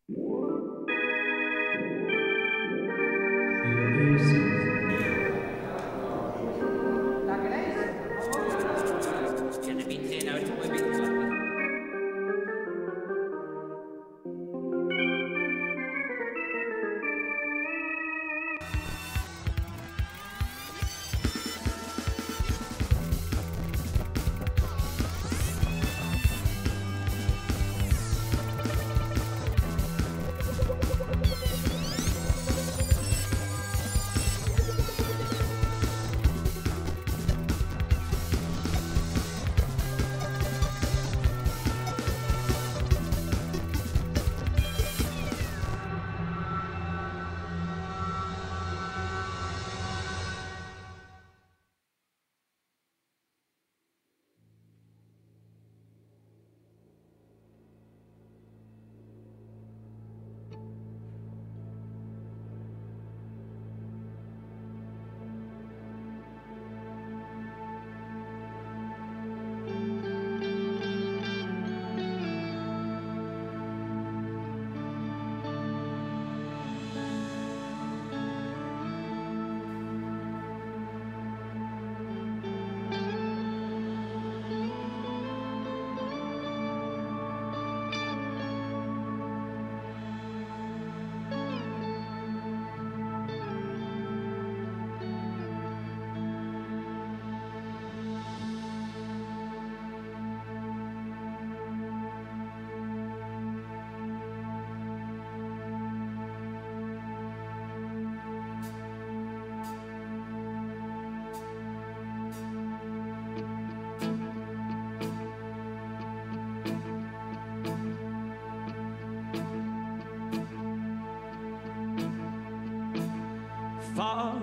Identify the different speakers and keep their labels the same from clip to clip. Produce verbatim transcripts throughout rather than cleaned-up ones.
Speaker 1: Far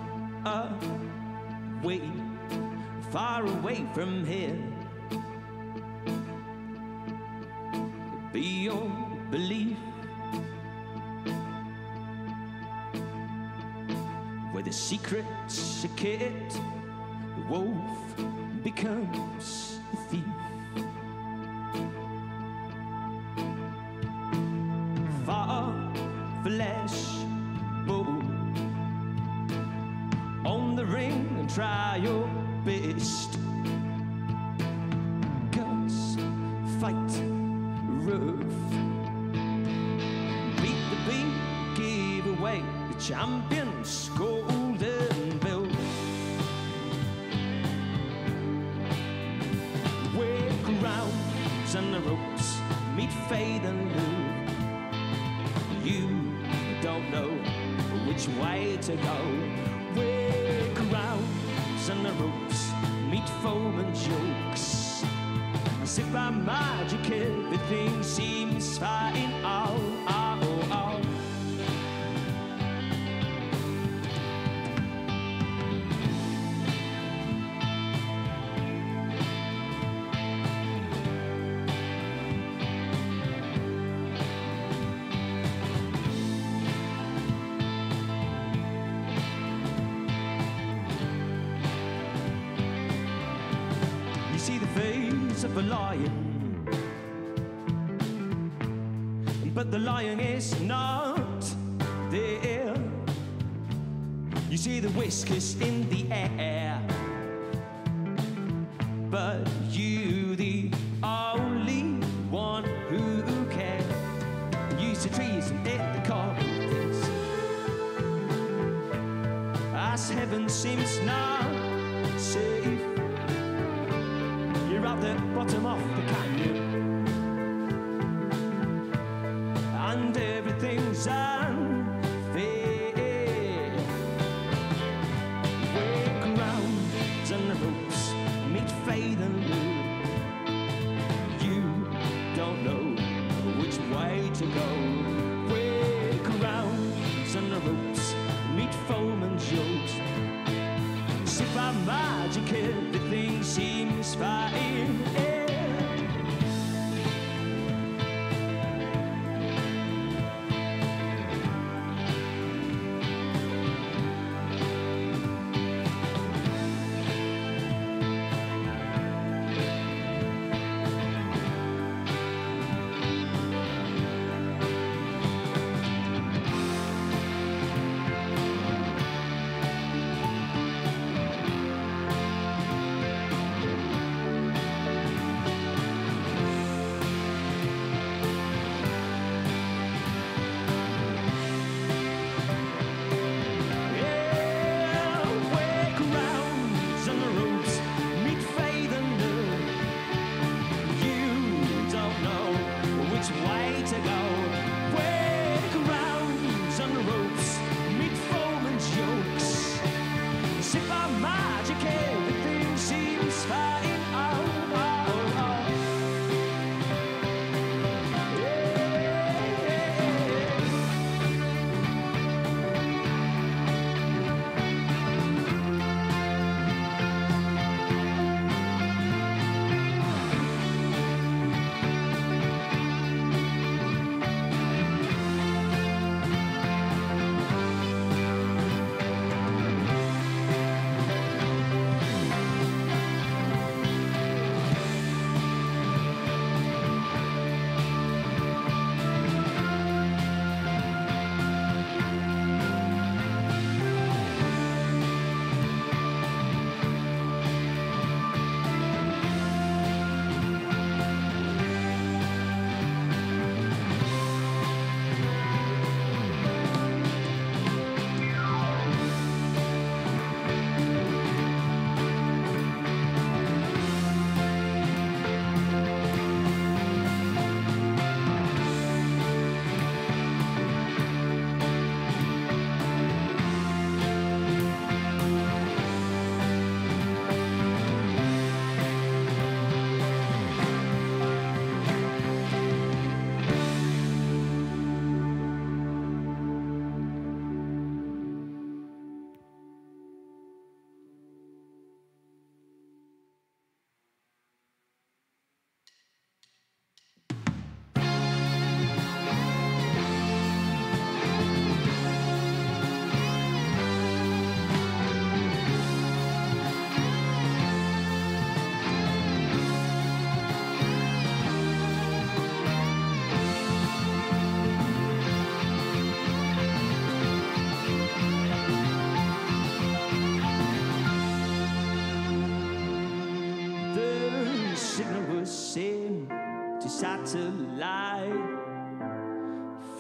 Speaker 1: away, far away from here, beyond belief, where the secrets are kept, the wolf becomes the thief. Far flesh bow on the ring and try your best. Guts, fight, rough. Beat the beat, give away the champion's golden belt. Workarounds and the ropes meet faith and love. You don't know which way to go. Workarounds and the ropes meet foam and jokes. As if by magic everything seems fine. Oh, oh, oh. See the face of a lion, but the lion is not there. You see the whiskers in the air, but you the only one who can. Use the trees and hit the carpets, as heaven seems not safe. You're at the bottom of the canyon, and everything's unfair. Workarounds and the ropes meet faith and love. You don't know which way to go. Workarounds and the ropes meet foam and jokes. As if by magic everything seems fine. Yeah.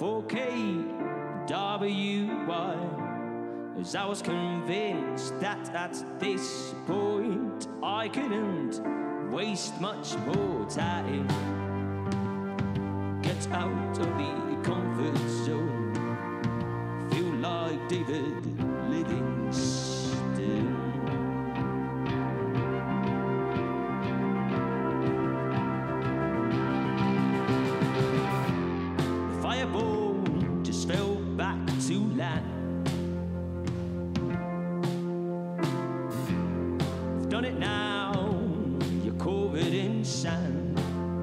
Speaker 1: four K W Y, as I was convinced that at this point I couldn't waste much more time. Get out of the comfort zone, feel like David Livingstone. The fireball just fell back to land. We've done it now, you're covered in sand.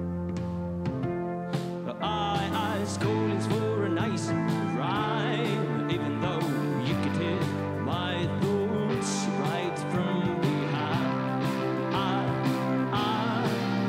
Speaker 1: But I, I was calling for a nice ride, even though you could hear my thoughts right from behind. I, I,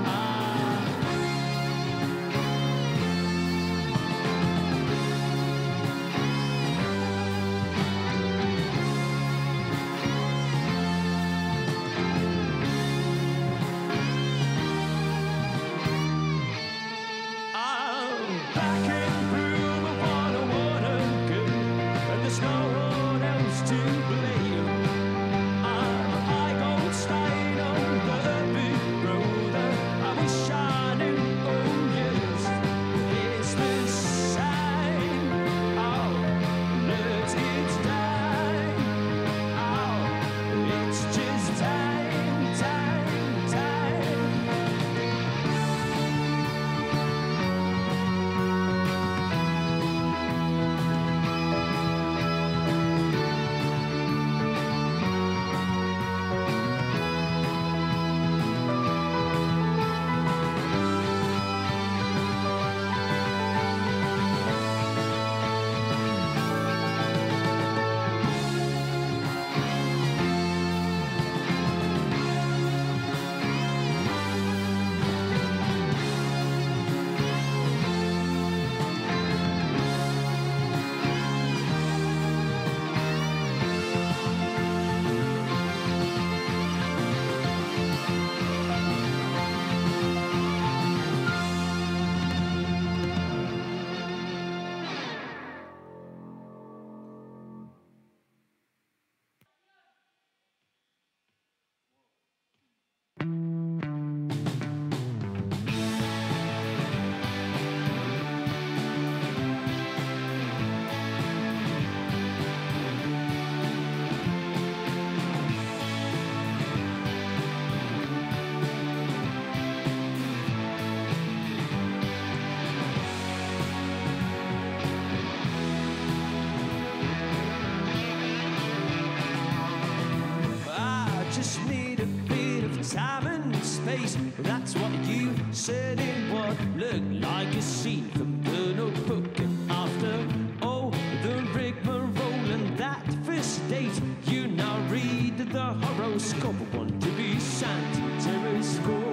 Speaker 1: just need a bit of time and space. That's what you said in what looked like a scene from the Notebook. And after all the rigmarole and that first date, you now read the horoscope. Want to be Sagittarius score.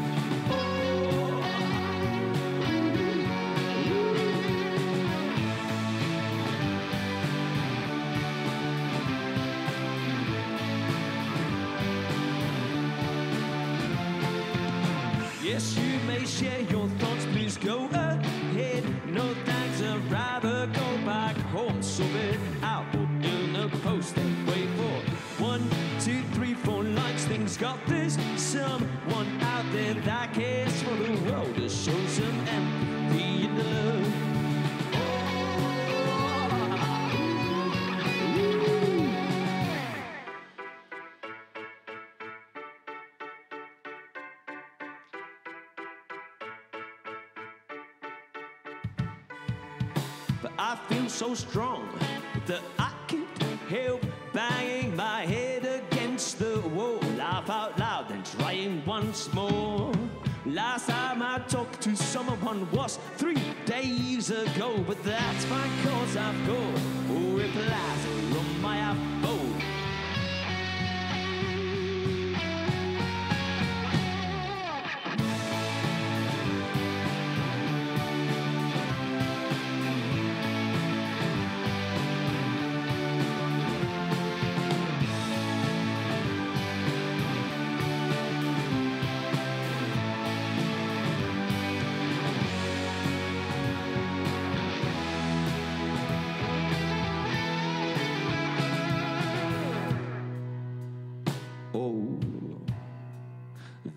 Speaker 1: Yes, you may share your thoughts, please go ahead. No thanks, I'd rather go back home. So it out in a post and wait for one, two, three, four likes. Things got this. Someone out there that cares for the world to show some empathy and love. But I feel so strong that I can't help banging my head against the wall. Laugh out loud and trying once more. Last time I talked to someone was three days ago, but that's fine cause I've got all replies from my phone.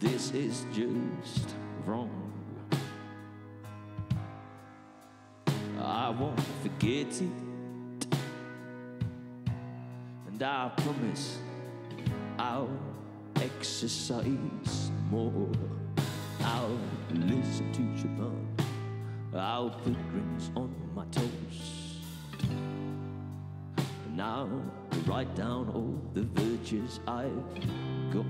Speaker 1: this is just wrong. I won't forget it, and I promise I'll exercise more. I'll listen to Siobhan, I'll put rings on my toes, and I'll write down all the virtues I've got.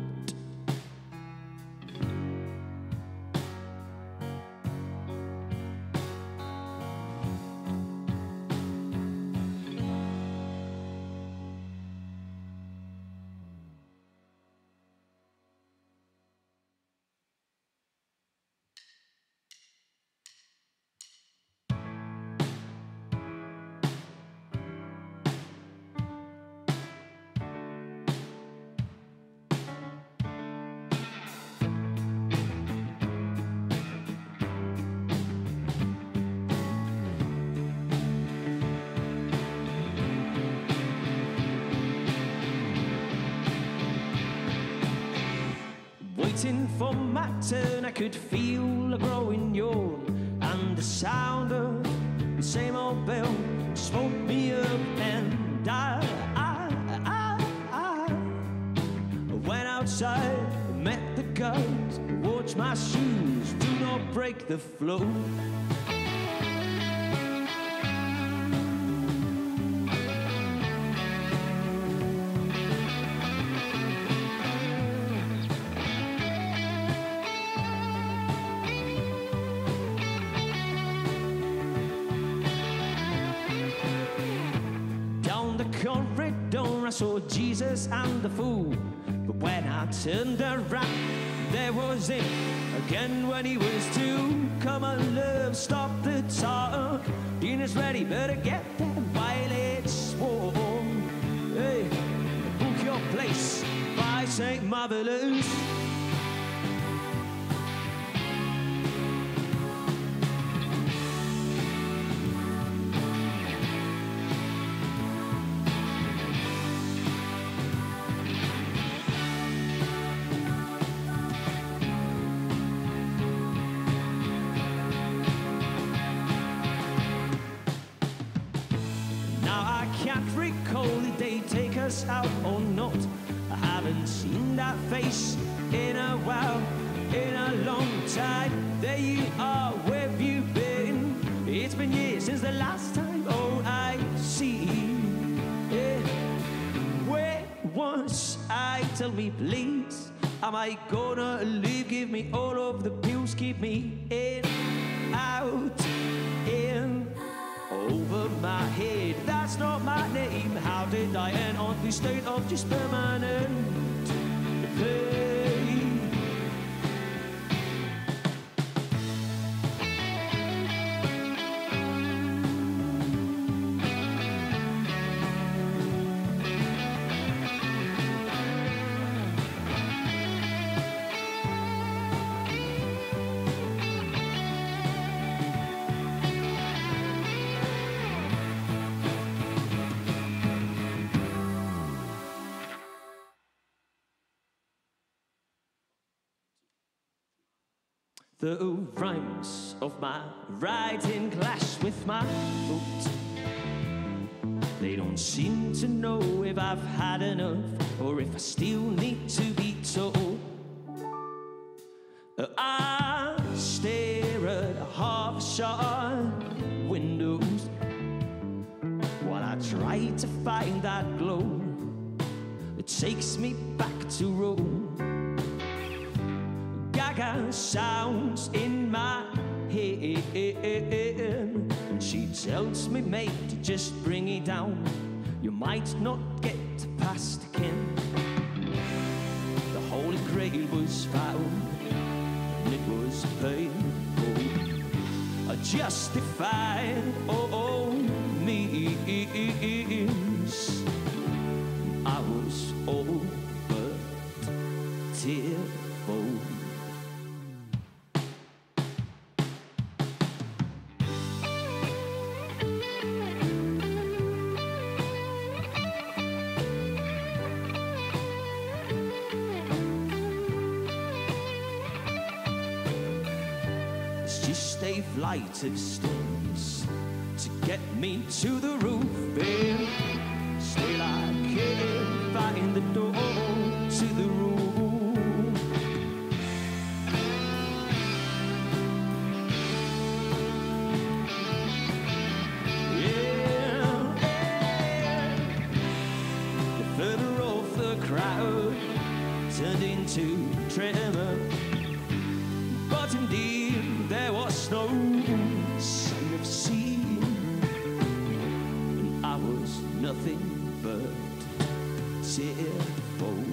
Speaker 1: Waiting for my turn, I could feel a growing yawn, and the sound of the same old bell spoke me up, and I, I, I, I went outside, met the guys, watched my shoes do not break the flow. I saw Jesus and the fool, but when I turned around, there was him again when he was two. Come on, love, stop the talk. Dinner's ready, better get there while it's warm. Hey, book your place by Saint Marvelous. Out or not, I haven't seen that face in a while, in a long time. There you are, where have you been? It's been years since the last time. Oh, I see. Yeah. Where was I? Tell me, please. Am I gonna live? Give me all of the pills, keep me in, out, in, over my head. That's not my name. How did I end on this state of just permanent pain? The rhymes of my writing clash with my thoughts. They don't seem to know if I've had enough or if I still need to be told. I stare at half-shut windows while I try to find that glow that takes me back to Rome. Gaga sounds in my head, and she tells me, mate, to just bring it down. You might not get past again. The Holy Grail was found, and it was painful. I justified all means. I was all but tearful. flight of stones to get me to the roof, and still I can't find the door to the room. Yeah, yeah. The further off the crowd turned into tremor, but indeed there was no sign of sea, and I was nothing but tearful.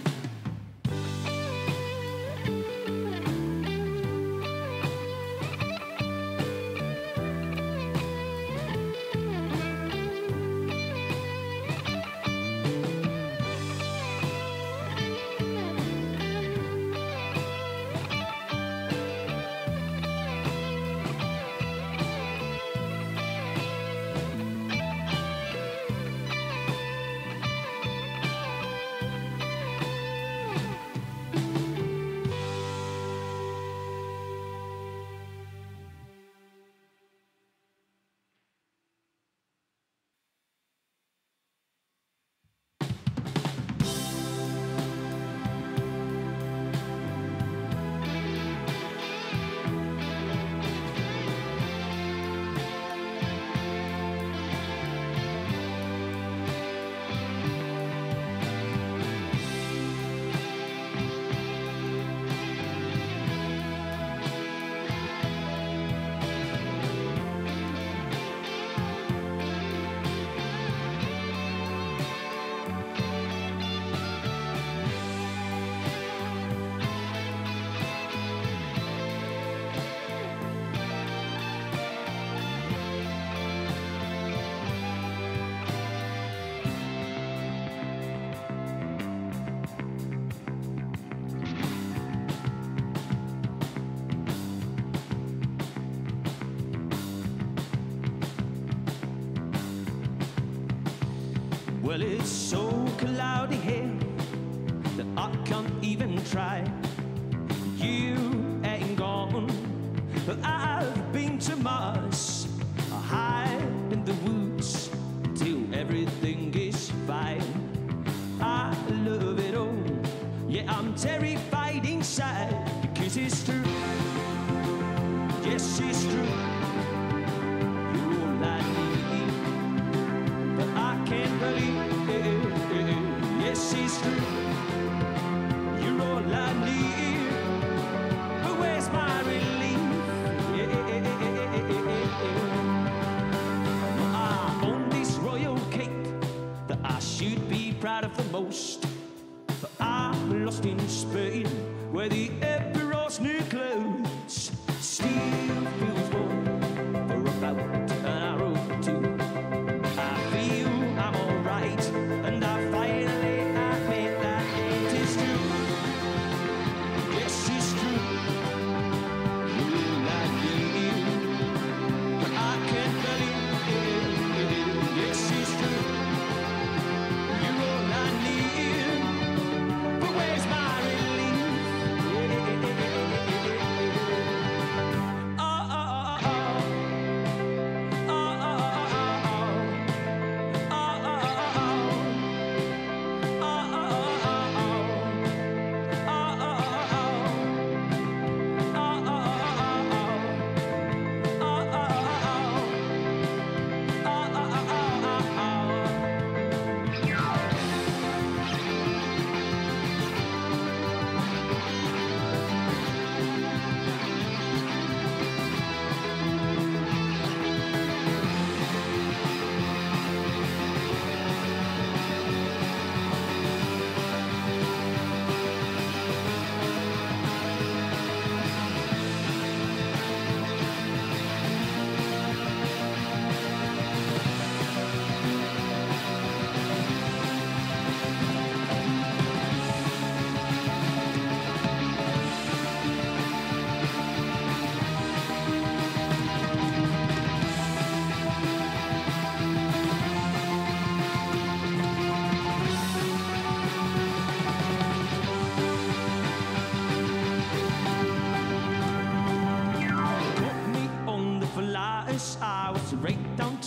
Speaker 1: Well, it's so cloudy here that I can't even try. You ain't gone, but I've been to Mars. I hide in the woods till everything is fine. I love it all, yeah, I'm terrified inside, because it's true, yes, it's true. You're all I need, but I can't believe. Yes, it's true. You're all I need. But where's my relief? I own this royal cape that I should be proud of the most, but I'm lost in Spain, where the emperor's new clothes still feels warm for about an hour or two. I feel I'm alright, and I finally admit that it is true. Yes, it's true. You're like you, but I can't believe it. Yes, it's true. You're all I need, but where's my relief?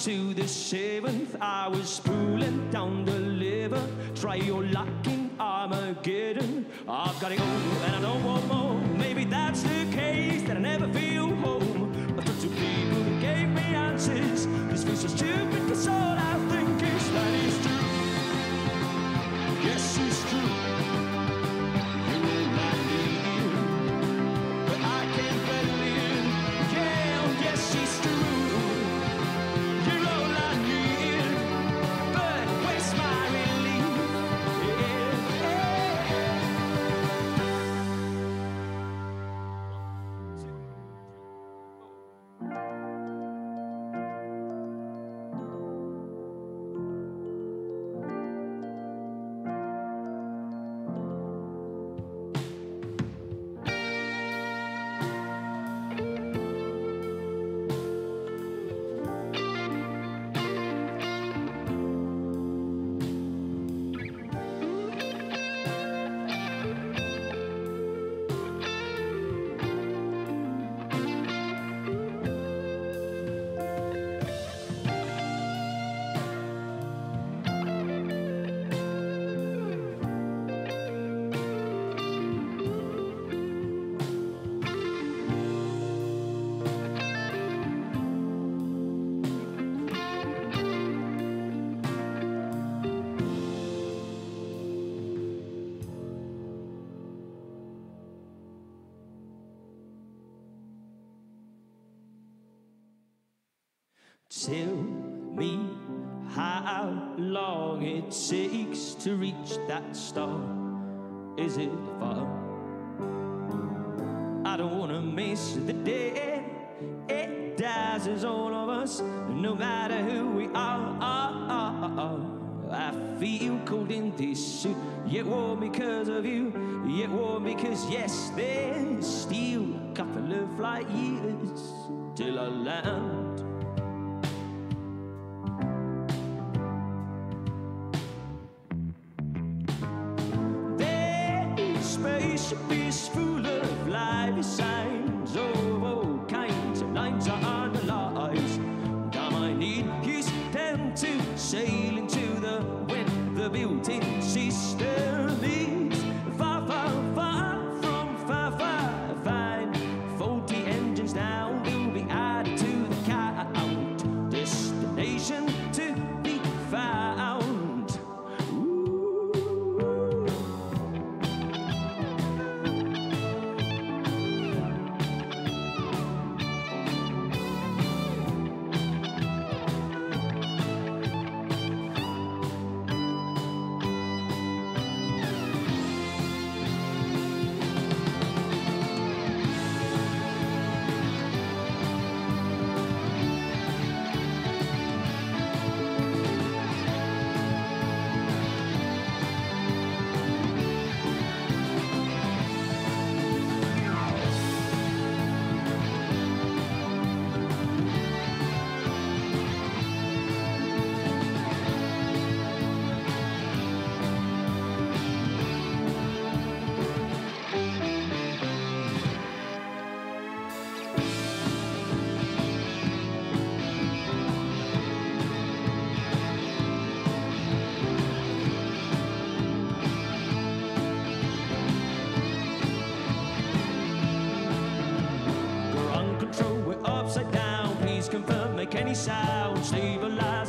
Speaker 1: to the seventh. I was spooling down the liver. Try your luck in Armageddon. I've got it all and I don't want more. Maybe that's the case, that I never feel home. I talked to people who gave me answers. This feels so stupid, cause all I think is that it's true. Yes, it's true. You're all I need, but I can't believe. Yeah, oh yes, it's true. You're all I need, but where's my relief? Yeah, tell me how long it takes to reach that star. Is it far? I don't wanna miss the day. It dazzles all of us, no matter who we are. I feel cold in this suit, yet warm because of you, yet warm because yes, there's still a couple of light years till I land. Spaceship is full of lively signs of all kinds of lines are analyzed. Time I need is down to sail into the wind. The built-in system is far, far, far from far, far fine. Faulty engines now will be added to the count. Destination to be found. Upside down, please confirm, make any sound, stabilize.